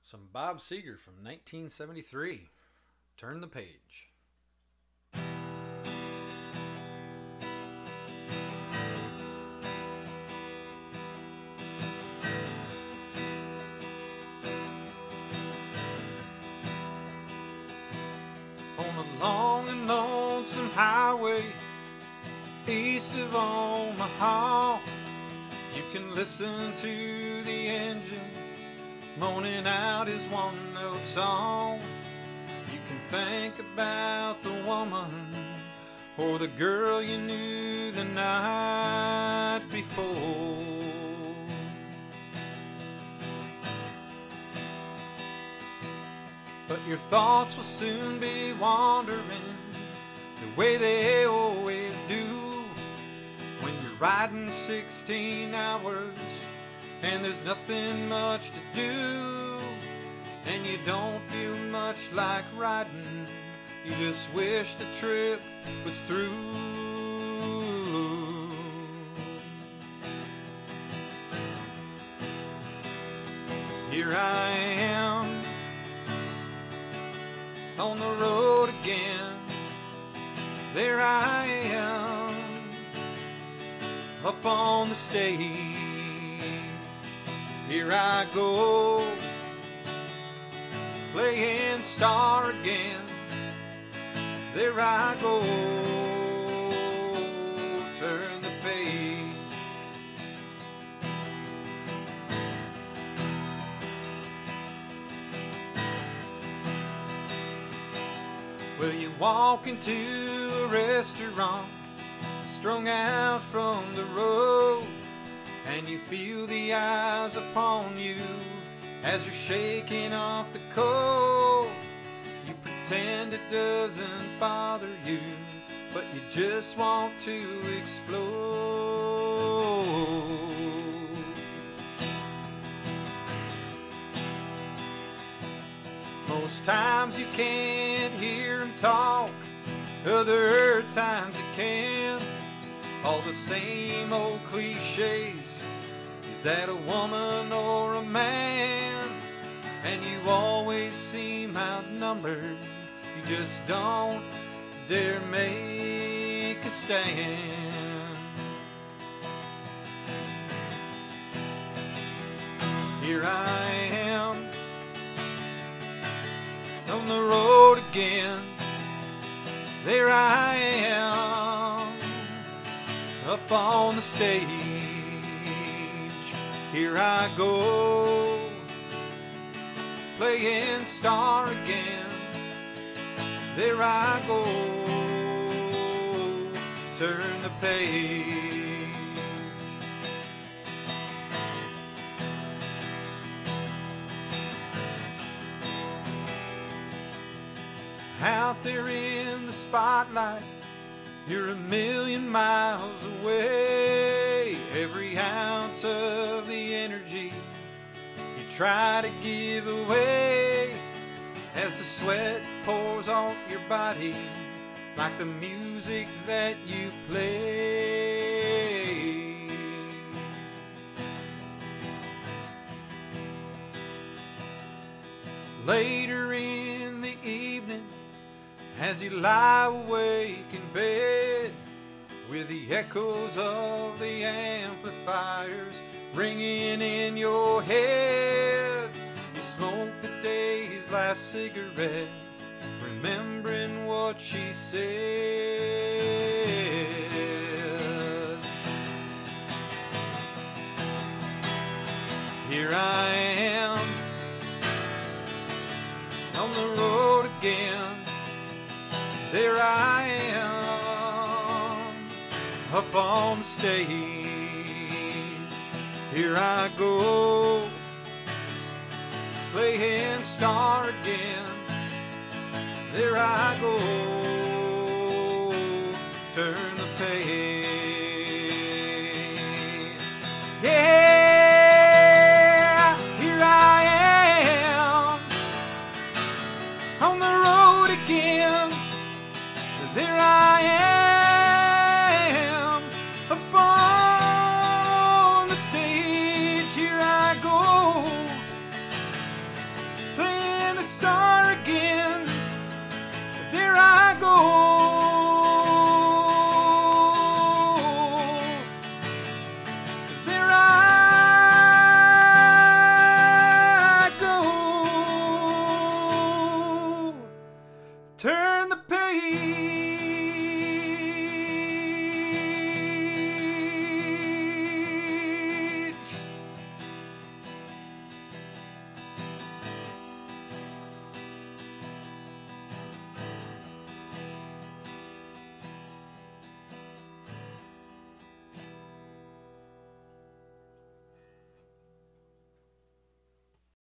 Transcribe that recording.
Some Bob Seger from 1973. Turn the page. On a long and lonesome highway east of Omaha, you can listen to the engine moaning out his one-note song. You can think about the woman or the girl you knew the night before. But your thoughts will soon be wandering the way they always do when you're riding 16 hours and there's nothing much to do, and you don't feel much like riding. You just wish the trip was through. Here I am on the road again. There I am up on the stage. Here I go, playing star again. There I go, turn the page. Well, you walk into a restaurant, strung out from the road, and you feel the eyes upon you as you're shaking off the cold. You pretend it doesn't bother you, but you just want to explode. Most times you can't hear them talk, other times you can. All the same old cliches. Is that a woman or a man? And you always seem outnumbered. You just don't dare make a stand. Here I am on the road again. There I am up on the stage. Here I go, playing star again. There I go, turn the page. Out there in the spotlight, you're a million miles away. Every ounce of the energy you try to give away as the sweat pours off your body like the music that you play. Later in the evening, as you lie awake in bed, with the echoes of the amplifiers ringing in your head, you smoke the day's last cigarette, remembering what she said. Here I am on the road again. There I am up on the stage. Here I go, playing star again. There I go,